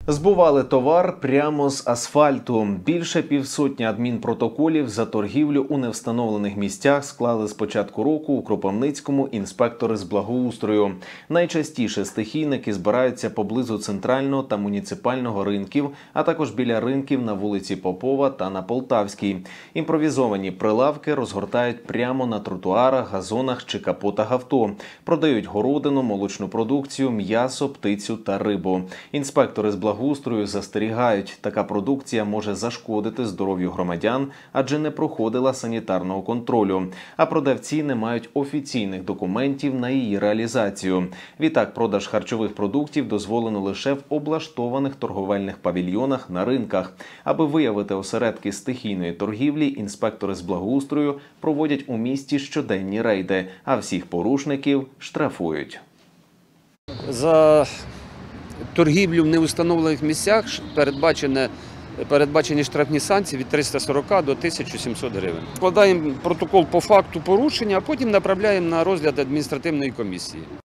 Збували товар прямо з асфальту. Більше півсотні адмінпротоколів за торгівлю у невстановлених місцях склали з початку року у Кропивницькому інспектори з благоустрою. Найчастіше стихійники збираються поблизу центрального та муніципального ринків, а також біля ринків на вулиці Попова та на Полтавській. Імпровізовані прилавки розгортають прямо на тротуарах, газонах чи капотах авто. Продають городину, молочну продукцію, м'ясо, птицю та рибу. Інспектори з благоустрою застерігають, така продукція може зашкодити здоров'ю громадян, адже не проходила санітарного контролю. А продавці не мають офіційних документів на її реалізацію. Відтак, продаж харчових продуктів дозволено лише в облаштованих торговельних павільйонах на ринках. Аби виявити осередки стихійної торгівлі, інспектори з благоустрою проводять у місті щоденні рейди, а всіх порушників штрафують. За торгівлю в неустановлених місцях передбачені штрафні санкції від 340 до 1700 гривень. Складаємо протокол по факту порушення, а потім направляємо на розгляд адміністративної комісії.